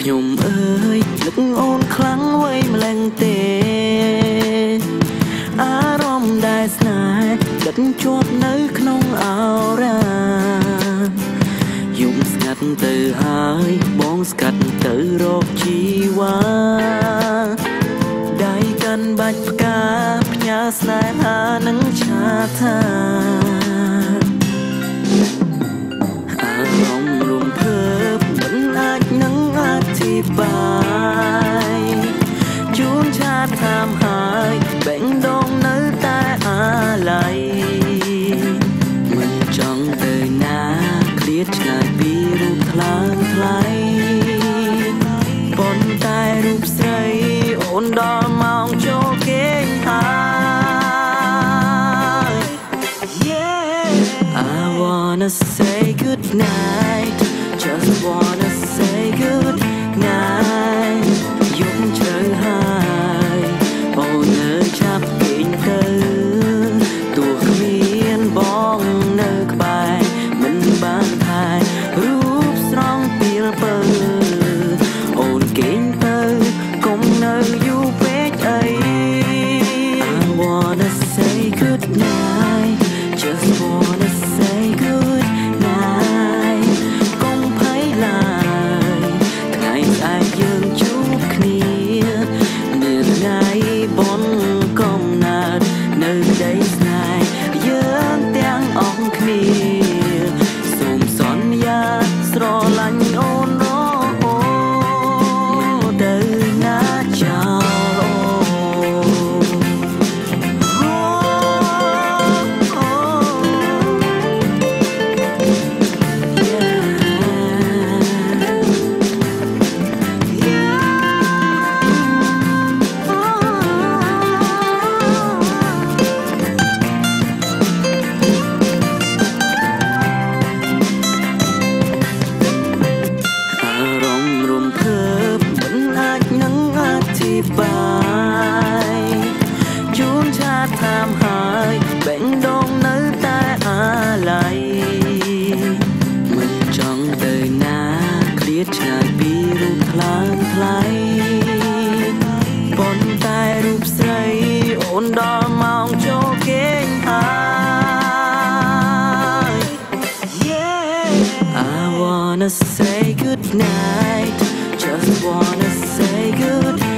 ខ្ញុំអើយនឹកអូនខ្លាំងវ័យម្លឹងទេអារម្មណ៍ដែលស្នេហ៍ដិតជាប់នៅក្នុងអរ៉ាយំស្ងាត់ទៅហើយបងស្កាត់ទៅរកជីវ៉ាដៃកាន់បាច់ផ្កាផ្ញើស្នេហានឹងឆាថាអារម្មណ៍រំភើបមិនអាចនឹងអធិប្បាយជួនឆាតតាមហើយបែងដងនៅតែអាឡ័យមិនចង់ទៅណាឃ្លាតឆ្ងាយពីរូបថ្លើមថ្លៃប៉ុន្តែរូបស្រីអូនដល់ម៉ោងចូលគេងហើយ I wanna say good night just wanna say good night យំជ្រៅហើយអូននៅចាប់គេងទៅទោះគ្មានបងនៅក្បែរមិនបានថែរូបស្រង់ពីលពើអូនគេងទៅកុំនៅយូរពេកអី I wanna say good night just wanna say good night កុំភ័យឡើយថ្ងៃស្អែកយើងជួបគ្នានាថ្ងៃបុណ្យកំណើតនៅដីស្នេហ៍យើងទាំងអស់គ្នាសូមសន្យាស្រឡាញ់អូនរហូតទៅណាចោលបាយជួនឆាតតាមហើយបែងដងនៅតែអាឡ័យមិនចង់ទៅណាឃ្លាតឆ្ងាយពីរូបថ្លើមថ្លៃប៉ុន្តែរូបស្រីអូនដល់ម៉ោងចូលគេងហើយ I wanna say good night just wanna say good